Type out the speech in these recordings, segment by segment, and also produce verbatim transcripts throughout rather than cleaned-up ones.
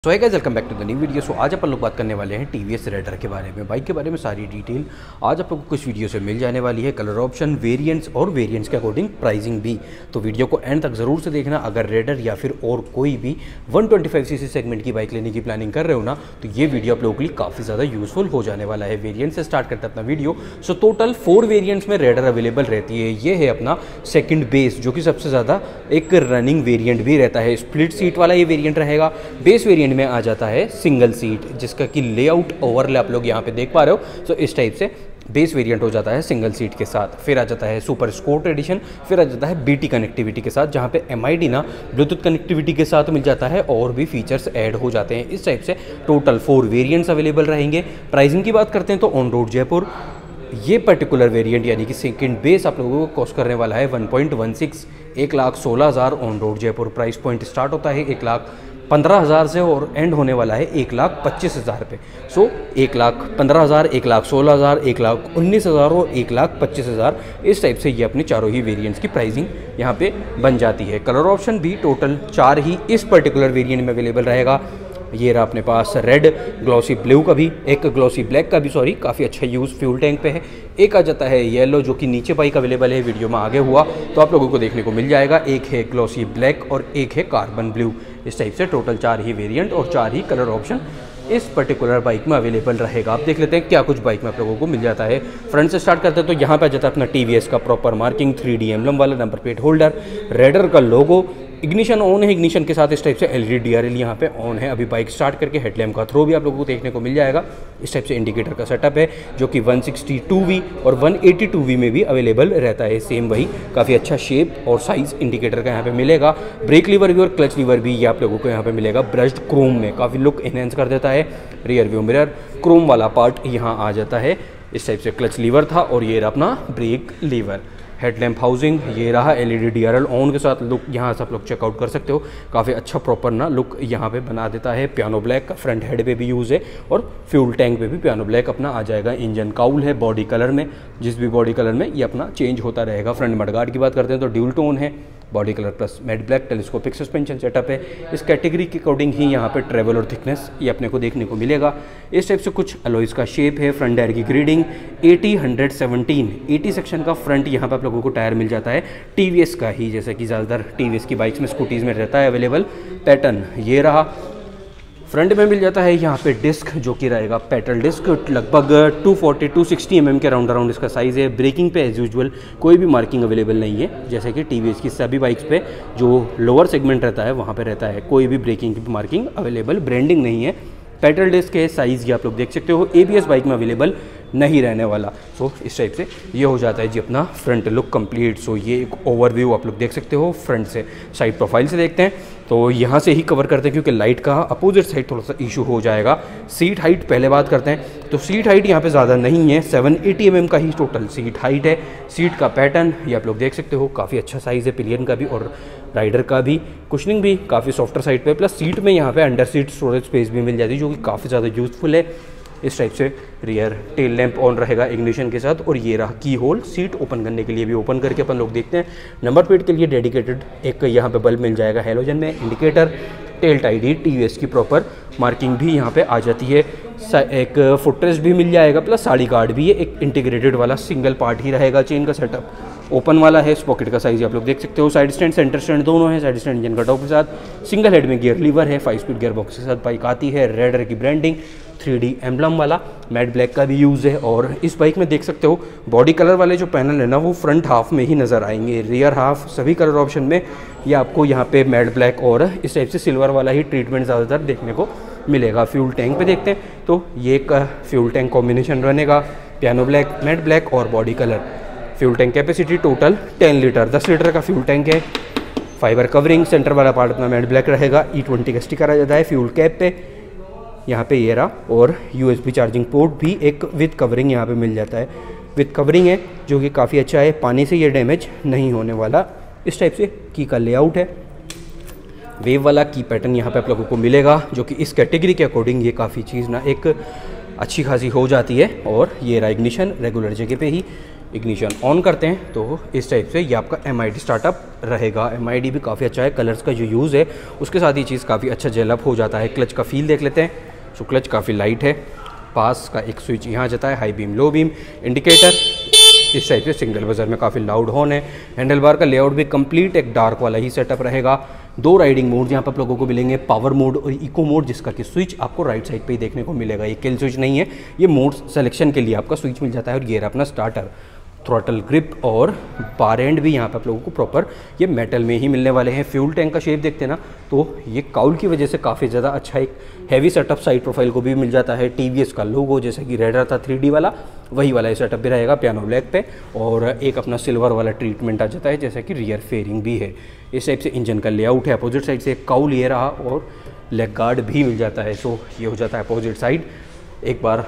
सो है guys, welcome back to the new video. So आज अपन लोग बात करने वाले हैं टीवीएस रेडर के बारे में। बाइक के बारे में सारी डिटेल आज आप लोगों को कुछ वीडियो से मिल जाने वाली है। कलर ऑप्शन, वेरिएंट्स और वेरिएंट्स के अकॉर्डिंग प्राइसिंग भी। तो वीडियो को एंड तक ज़रूर से देखना। अगर रेडर या फिर और कोई भी one twenty five CC segment की बाइक लेने की प्लानिंग कर रहे हो ना, तो ये वीडियो आप लोगों के लिए काफ़ी ज़्यादा यूजफुल हो जाने वाला है। वेरियंट से स्टार्ट करते हैं अपना video. So total four variants में रेडर अवेलेबल रहती है। ये है अपना सेकेंड बेस, जो कि सबसे ज़्यादा एक रनिंग वेरियंट भी रहता है। स्प्लिट सीट वाला ये वेरियंट रहेगा। बेस वेरियंट में आ जाता है सिंगल सीट, जिसका कि लेआउट ओवरले आप लोग यहाँ पे देख पा रहे हो। सो इस टाइप से बेस वेरिएंट हो जाता है सिंगल सीट के साथ। फिर आ जाता है सुपर स्पोर्ट एडिशन, फिर आ जाता है बीटी कनेक्टिविटी के साथ, जहाँ पे एमआईडी ना ब्लूटूथ कनेक्टिविटी के साथ मिल जाता है और भी फीचर्स ऐड हो जाते हैं। इस टाइप से टोटल फोर वेरिएंट्स अवेलेबल रहेंगे। प्राइसिंग की बात करते हैं तो ऑन रोड जयपुर ये पर्टिकुलर वेरिएंट यानी कि सेकंड बेस आप लोगों को कॉस्ट करने वाला है वन पॉइंट वन सिक्स, एक लाख सोलह हज़ार on road Jaipur. Price point start होता है एक लाख पंद्रह हज़ार से और एंड होने वाला है एक लाख पच्चीस हज़ार पे। सो एक लाख पंद्रह हज़ार, एक लाख सोलह हज़ार, एक लाख उन्नीस हज़ार और एक लाख पच्चीस हज़ार, इस टाइप से ये अपने चारों ही वेरिएंट्स की प्राइसिंग यहाँ पे बन जाती है। कलर ऑप्शन भी टोटल चार ही इस पर्टिकुलर वेरिएंट में अवेलेबल रहेगा। ये रहा अपने पास रेड, ग्लॉसी ब्लू का भी, एक ग्लॉसी ब्लैक का भी, सॉरी काफ़ी अच्छा यूज़ फ्यूल टैंक पे है। एक आ जाता है येलो, जो कि नीचे बाइक अवेलेबल है, वीडियो में आगे हुआ तो आप लोगों को देखने को मिल जाएगा। एक है ग्लॉसी ब्लैक और एक है कार्बन ब्लू। इस टाइप से टोटल चार ही वेरिएंट और चार ही कलर ऑप्शन इस पर्टिकुलर बाइक में अवेलेबल रहेगा। आप देख लेते हैं क्या कुछ बाइक में आप लोगों को मिल जाता है। फ्रंट से स्टार्ट करते हैं तो यहाँ पे आ जाता है अपना टीवीएस का proper marking, three D emblem वाला नंबर प्लेट होल्डर, रेडर का लोगो, इग्निशन ऑन है। इग्निशन के साथ इस टाइप से एलईडी डीआरएल यहाँ पे ऑन है। अभी बाइक स्टार्ट करके हेडलैम्प का थ्रो भी आप लोगों को देखने को मिल जाएगा। इस टाइप से इंडिकेटर का सेटअप है, जो कि वन सिक्सटी टू वी और वन एटी टू वी में भी अवेलेबल रहता है। सेम वही काफ़ी अच्छा शेप और साइज इंडिकेटर का यहाँ पे मिलेगा। ब्रेक लीवर भी और क्लच लीवर भी ये आप लोगों को यहाँ पे मिलेगा ब्रश्ड क्रोम में, काफ़ी लुक एनहेंस कर देता है। रियर व्यू मिरर क्रोम वाला पार्ट यहाँ आ जाता है। इस टाइप से क्लच लीवर था और ये रहा अपना ब्रेक लीवर। हेडलैम्प हाउसिंग ये रहा, एलईडी डीआरएल ऑन के साथ लुक यहाँ से आप लोग चेकआउट कर सकते हो। काफ़ी अच्छा प्रॉपर ना लुक यहाँ पे बना देता है। पियानो ब्लैक का फ्रंट हेड पे भी यूज़ है और फ्यूल टैंक पे भी पियानो ब्लैक अपना आ जाएगा। इंजन काउल है बॉडी कलर में, जिस भी बॉडी कलर में ये अपना चेंज होता रहेगा। फ्रंट मडगार्ड की बात करते हैं तो ड्यूल टोन है, body colour plus matte black. Telescopic suspension setup है। इस कैटेगरी के अकॉर्डिंग ही यहाँ पे ट्रेवल और थिकनेस ये अपने को देखने को मिलेगा। इस टाइप से कुछ अलॉयज़ का शेप है। फ्रंट टायर की grading eighty hundred seventeen, eighty section का फ्रंट यहाँ पे आप लोगों को टायर मिल जाता है। टीवीएस का ही, जैसे कि ज़्यादातर टीवीएस की बाइक्स में स्कूटीज़ में रहता है अवेलेबल। पैटर्न ये रहा। फ्रंट में मिल जाता है यहाँ पे डिस्क, जो कि रहेगा पेट्रोल डिस्क, लगभग two forty two sixty M M के राउंड अराउंड इसका साइज़ है। ब्रेकिंग पे एज यूजुअल कोई भी मार्किंग अवेलेबल नहीं है, जैसे कि टीवीएस की सभी बाइक्स पे जो लोअर सेगमेंट रहता है वहाँ पे रहता है। कोई भी ब्रेकिंग की मार्किंग अवेलेबल, ब्रांडिंग नहीं है। पेट्रोल डिस्क के साइज़ ये आप लोग देख सकते हो। एबीएस बाइक में अवेलेबल नहीं रहने वाला। सो so, इस टाइप से ये हो जाता है जी अपना front look complete. So so, ये एक ओवरव्यू आप लोग देख सकते हो फ्रंट से। साइड प्रोफाइल से देखते हैं तो यहाँ से ही कवर करते हैं, क्योंकि लाइट का अपोजिट साइड थोड़ा सा इशू हो जाएगा। सीट हाइट पहले बात करते हैं तो सीट हाइट यहाँ पे ज़्यादा नहीं है, सेवन एटी एम एम का ही टोटल सीट हाइट है। सीट का पैटर्न ये आप लोग देख सकते हो, काफ़ी अच्छा साइज़ है पिलियन का भी और राइडर का भी। कुशनिंग भी काफ़ी सॉफ्टर साइड पे, प्लस सीट में यहाँ पे अंडर सीट स्टोरेज स्पेस भी मिल जाती है, जो कि काफ़ी ज़्यादा यूज़फुल है। इस टाइप से रियर टेल लैंप ऑन रहेगा इग्निशन के साथ। और ये रहा की होल, सीट ओपन करने के लिए भी ओपन करके अपन लोग देखते हैं। नंबर प्लेट के लिए डेडिकेटेड एक यहाँ पे बल्ब मिल जाएगा हेलोजन में। इंडिकेटर, टेल टाइडी, टीवीएस की प्रॉपर मार्किंग भी यहाँ पे आ जाती है। एक फुटरेस्ट भी मिल जाएगा, प्लस साड़ी गार्ड भी है। एक इंटीग्रेटेड वाला सिंगल पार्ट ही रहेगा। चेन का सेटअप ओपन वाला है। पॉकेट का साइज आप लोग देख सकते हो। साइड स्टैंड, सेंटर स्टैंड दोनों है। साइड स्टैंड इंजन कटऑफ के साथ, सिंगल हेड में गियर लीवर है। फाइव स्पीड गियर बॉक्स के साथ बाइक आती है। रेडर की ब्रांडिंग, थ्री डी एम्बलम वाला, मैट ब्लैक का भी यूज़ है। और इस बाइक में देख सकते हो बॉडी कलर वाले जो पैनल है ना, वो फ्रंट हाफ में ही नज़र आएंगे। रियर हाफ सभी कलर ऑप्शन में ये आपको यहाँ पे मैट ब्लैक और इस टाइप से सिल्वर वाला ही ट्रीटमेंट ज़्यादातर देखने को मिलेगा। फ्यूल टैंक पे देखते हैं तो ये एक फ्यूल टैंक कॉम्बिनेशन रहेगा, पियानो ब्लैक, मैट ब्लैक और body colour. Fuel tank capacity total ten litre, दस लीटर का फ्यूल टैंक है। फाइबर कवरिंग, सेंटर वाला पार्ट अपना मैट ब्लैक रहेगा। ई ट्वेंटी का स्टिकर आ जाता है फ्यूल कैप पे यहाँ पे ये रहा। और यूएसबी चार्जिंग पोर्ट भी एक विद कवरिंग यहाँ पे मिल जाता है। विद कवरिंग है, जो कि काफ़ी अच्छा है, पानी से ये डैमेज नहीं होने वाला। इस टाइप से की का लेआउट है। वेव वाला की पैटर्न यहाँ पे आप लोगों को मिलेगा, जो कि इस कैटेगरी के अकॉर्डिंग ये काफ़ी चीज़ ना एक अच्छी खासी हो जाती है। और ये रहा इग्निशन रेगुलर जगह पे ही। इग्निशन ऑन करते हैं तो इस टाइप से ये आपका एम आई डी स्टार्टअप रहेगा। एम आई डी भी काफ़ी अच्छा है, कलर्स का जो यूज़ है उसके साथ ये चीज़ काफ़ी अच्छा जेलअप हो जाता है। क्लच का फील देख लेते हैं। सो क्लच काफ़ी लाइट है, पास का एक स्विच यहाँ जाता है, high beam low beam, indicator इस टाइप से सिंगल बजर में काफ़ी लाउड हॉर्न है। हैंडल बार का लेआउट भी कंप्लीट एक डार्क वाला ही सेटअप रहेगा। दो राइडिंग मोड यहाँ पर आप लोगों को मिलेंगे, पावर मोड और इको मोड, जिसका कि स्विच आपको राइट साइड पे ही देखने को मिलेगा। ये किल स्विच नहीं है, ये मोड सिलेक्शन के लिए आपका स्विच मिल जाता है। और ये रहा अपना स्टार्टर, थ्रॉटल ग्रिप और बार एंड भी यहाँ पे आप लोगों को प्रॉपर ये मेटल में ही मिलने वाले हैं। फ्यूल टैंक का शेप देखते हैं ना, तो ये काउल की वजह से काफ़ी ज़्यादा अच्छा एक हैवी सेटअप साइड प्रोफाइल को भी मिल जाता है। टीवीएस का लोगो जैसे कि रेडर था थ्री डी वाला, वही वाला ये सेटअप भी रहेगा पियानो ब्लैक पे। और एक अपना सिल्वर वाला ट्रीटमेंट आ जाता है, जैसा कि रियर फेयरिंग भी है। इस टाइप से इंजन का लेआउट है। अपोजिट साइड से काउल ये रहा और लेग गार्ड भी मिल जाता है। सो ये हो जाता है अपोजिट साइड। एक बार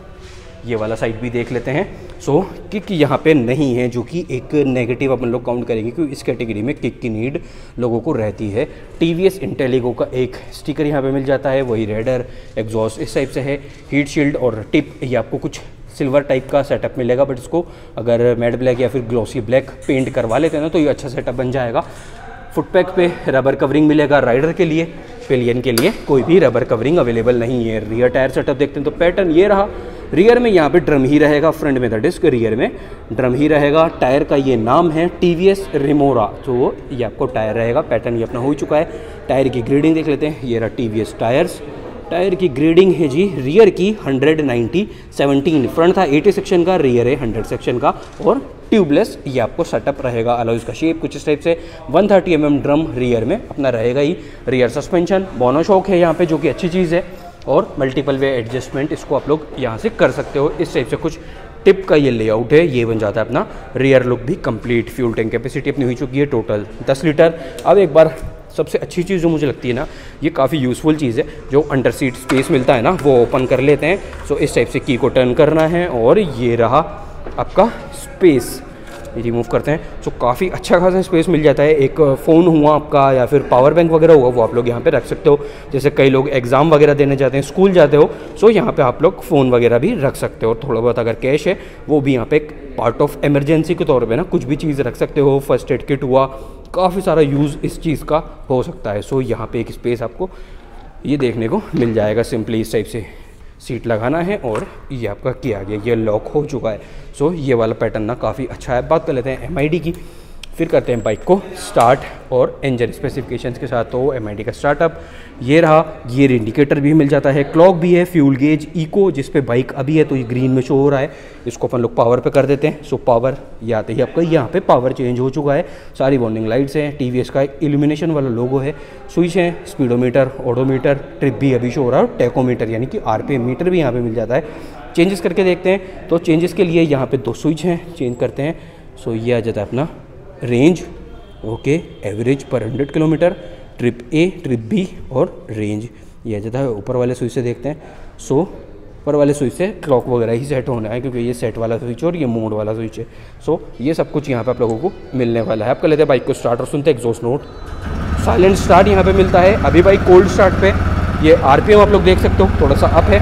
ये वाला साइड भी देख लेते हैं। सो so, किक यहाँ पे नहीं है, जो कि एक नेगेटिव अपन लोग काउंट करेंगे, क्योंकि इस कैटेगरी में किक की नीड लोगों को रहती है। टीवीएस इंटेलिगो का एक स्टिकर यहाँ पे मिल जाता है, वही रेडर एग्जॉस्ट इस टाइप से है। हीट शील्ड और टिप ये आपको कुछ सिल्वर टाइप का सेटअप मिलेगा, बट इसको अगर मैट ब्लैक या फिर ग्लॉसी ब्लैक पेंट करवा लेते हैं ना तो ये अच्छा सेटअप बन जाएगा। फुटपैक पे रबर कवरिंग मिलेगा राइडर के लिए, पिलियन के लिए कोई भी रबर कवरिंग अवेलेबल नहीं है। रियर टायर सेटअप देखते हैं तो पैटर्न ये रहा। रियर में यहाँ पे ड्रम ही रहेगा, फ्रंट में द डिस्क, रियर में ड्रम ही रहेगा। टायर का ये नाम है टीवीएस रिमोरा, तो ये आपको टायर रहेगा। पैटर्न ये अपना हो चुका है। टायर की ग्रेडिंग देख लेते हैं। ये रहा टीवीएस टायर्स। टायर की ग्रेडिंग है जी रियर की हंड्रेड नाइन्टी सेवनटीन, फ्रंट था एटी सेक्शन का, रियर है हंड्रेड सेक्शन का और ट्यूबलेस ये आपको सेटअप रहेगा। अलॉयज का शेप कुछ इस टाइप से। One thirty M M drum rear में अपना रहेगा ही। रियर सस्पेंशन मोनोशॉक है यहाँ पे, जो कि अच्छी चीज़ है। और मल्टीपल वे एडजस्टमेंट इसको आप लोग यहाँ से कर सकते हो। इस टाइप से कुछ टिप का ये लेआउट है, ये बन जाता है अपना रियर लुक भी कंप्लीट। फ्यूल टैंक कैपेसिटी अपनी हुई चुकी है टोटल दस लीटर। अब एक बार सबसे अच्छी चीज़ जो मुझे लगती है ना, ये काफ़ी यूज़फुल चीज़ है, जो अंडर सीट स्पेस मिलता है ना वो ओपन कर लेते हैं। सो इस टाइप से की को टर्न करना है और ये रहा आपका स्पेस, रिमूव करते हैं। सो काफ़ी अच्छा खासा स्पेस मिल जाता है। एक फ़ोन हुआ आपका या फिर पावर बैंक वगैरह हुआ, वो आप लोग यहाँ पे रख सकते हो। जैसे कई लोग एग्ज़ाम वगैरह देने जाते हैं, स्कूल जाते हो, सो यहाँ पे आप लोग फ़ोन वगैरह भी रख सकते हो। थोड़ा बहुत अगर कैश है वो भी यहाँ पे एक पार्ट ऑफ इमरजेंसी के तौर पे ना कुछ भी चीज़ रख सकते हो। फर्स्ट एड किट हुआ, काफ़ी सारा यूज़ इस चीज़ का हो सकता है। सो यहाँ पे एक स्पेस आपको ये देखने को मिल जाएगा। सिंपली इस टाइप से सीट लगाना है और ये आपका किया गया, ये लॉक हो चुका है। सो ये वाला पैटर्न ना काफ़ी अच्छा है। बात कर लेते हैं एम आई डी की, फिर करते हैं बाइक को स्टार्ट और इंजन स्पेसिफिकेशंस के साथ। तो एम आई डी का स्टार्टअप ये रहा। गियर इंडिकेटर भी मिल जाता है, क्लॉक भी है, फ्यूल गेज इको जिस पे बाइक अभी है तो ये ग्रीन में शो हो रहा है, इसको अपन लोग पावर पे कर देते हैं। सो पावर ये आते ही आपका यहाँ पे पावर चेंज हो चुका है। सारी वार्निंग लाइट्स हैं, टीवीएस का इल्यूमिनेशन वाला लोगो है, स्विच है, स्पीडोमीटर, ऑडोमीटर, ट्रिप भी अभी शो हो रहा है और टैकोमीटर यानी कि आरपीएम मीटर भी यहाँ पे मिल जाता है। चेंजेस करके देखते हैं। तो चेंजेस के लिए यहाँ पे दो स्विच हैं, चेंज करते हैं। सो ये आ जाता है अपना रेंज, ओके, एवरेज पर hundred kilometre, trip A, trip B और रेंज ये आ जाता है। ऊपर वाले स्विच से देखते हैं। सो ऊपर वाले स्विच से क्लॉक वगैरह ही सेट होना है, क्योंकि ये सेट वाला स्विच और ये मोड वाला स्विच है। सो ये सब कुछ यहाँ पे आप लोगों को मिलने वाला है। आप कर लेते हैं बाइक को स्टार्ट और सुनते हैं एग्जॉस्ट नोट। साइलेंट स्टार्ट यहाँ पे मिलता है। अभी बाइक कोल्ड स्टार्ट पे, ये आरपीएम आप लोग देख सकते हो थोड़ा सा अप है।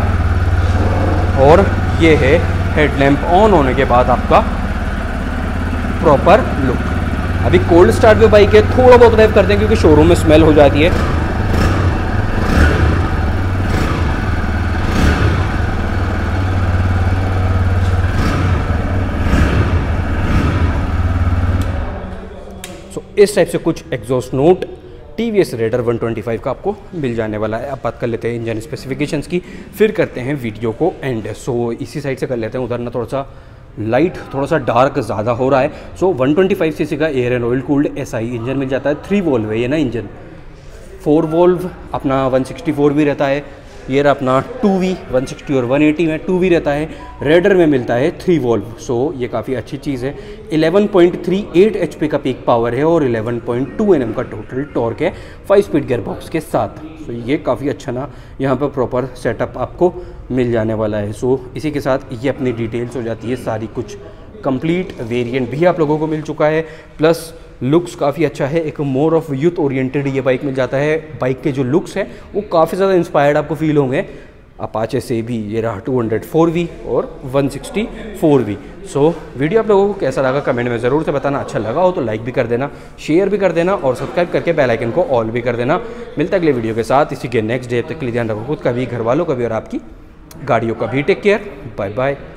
और ये है हेडलैम्प ऑन होने के बाद आपका प्रॉपर लुक। अभी कोल्ड स्टार्ट पे बाइक है, थोड़ा बहुत ड्राइव करते हैं क्योंकि शोरूम में स्मेल हो जाती है। सो इस टाइप से कुछ exhaust note TVS Raider one twenty five का आपको मिल जाने वाला है। अब बात कर लेते हैं इंजन स्पेसिफिकेशंस की, फिर करते हैं वीडियो को एंड। सो इसी साइड से कर लेते हैं, उधर ना थोड़ा सा लाइट थोड़ा सा डार्क ज़्यादा हो रहा है। So one twenty five CC का air and oil cooled SI engine मिल जाता है। थ्री वोल्व है ये ना इंजन, फोर वोल्व अपना वन सिक्सटी फोर भी रहता है। ये रहा अपना टू वी वन सिक्सटी और वन एटी में टू वी रहता है। रेडर में मिलता है थ्री वोल्व। सो ये काफ़ी अच्छी चीज़ है। Eleven point three eight HP का पीक पावर है और इलेवन पॉइंट टू एनएम का टोटल टॉर्क है फाइव स्पीड गियर बॉक्स के साथ। सो ये काफ़ी अच्छा ना यहाँ पर प्रॉपर सेटअप आपको मिल जाने वाला है। सो इसी के साथ ये अपनी डिटेल्स हो जाती है सारी कुछ कंप्लीट। वेरिएंट भी आप लोगों को मिल चुका है, प्लस लुक्स काफ़ी अच्छा है। एक मोर ऑफ यूथ ओरिएंटेड ये बाइक मिल जाता है। बाइक के जो लुक्स हैं वो काफ़ी ज़्यादा इंस्पायर्ड आपको फील होंगे। अपाचे से भी ये रहा टू हंड्रेड फोर वी और one sixty four V. So video आप लोगों को कैसा लगा कमेंट में ज़रूर से बताना। अच्छा लगा हो तो लाइक भी कर देना, शेयर भी कर देना और सब्सक्राइब करके बेल आइकन को ऑल भी कर देना। मिलता है अगले वीडियो के साथ इसी के नेक्स्ट डे। तक के लिए ध्यान रखो खुद का भी, घर वालों का भी और आपकी गाड़ियों का भी। Take care, bye bye.